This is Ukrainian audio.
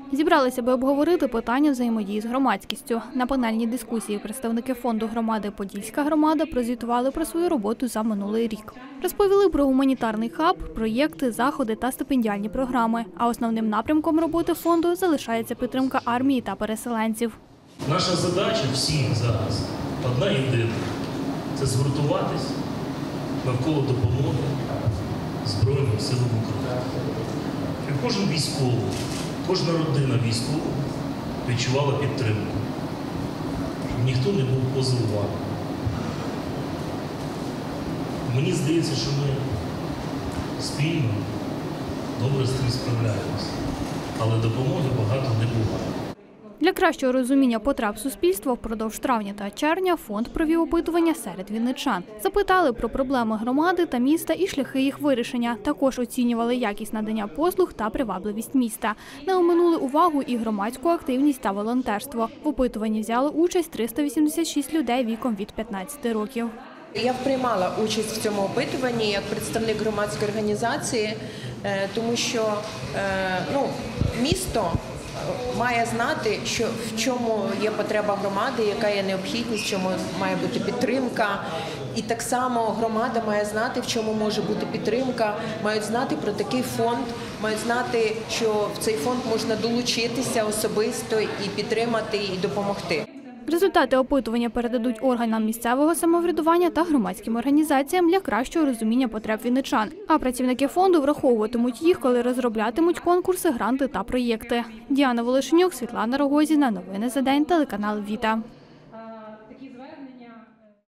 Зібралися, аби обговорити питання взаємодії з громадськістю. На панельній дискусії представники фонду громади «Подільська громада» прозвітували про свою роботу за минулий рік. Розповіли про гуманітарний хаб, проєкти, заходи та стипендіальні програми. А основним напрямком роботи фонду залишається підтримка армії та переселенців. Наша задача всіх зараз одна єдина – це згуртуватись навколо допомоги Збройним силам України. І кожен військовий, кожна родина військова відчувала підтримку, щоб ніхто не був поза увагою. Мені здається, що ми спільно добре з цим справляємося, але допомоги багато не буває. Для кращого розуміння потреб суспільства впродовж травня та червня фонд провів опитування серед вінничан. Запитали про проблеми громади та міста і шляхи їх вирішення. Також оцінювали якість надання послуг та привабливість міста. Не оминули увагу і громадську активність та волонтерство. В опитуванні взяли участь 386 людей віком від 15 років. Я приймала участь в цьому опитуванні як представник громадської організації, тому що місто має знати, в чому є потреба громади, яка є необхідність, в чому має бути підтримка. І так само громада має знати, в чому може бути підтримка, мають знати про такий фонд, мають знати, що в цей фонд можна долучитися особисто і підтримати, і допомогти. Результати опитування передадуть органам місцевого самоврядування та громадським організаціям для кращого розуміння потреб вінничан. А працівники фонду враховуватимуть їх, коли розроблятимуть конкурси, гранти та проєкти. Діана Волошенюк, Світлана Рогозіна. Новини за день. Телеканал «Віта».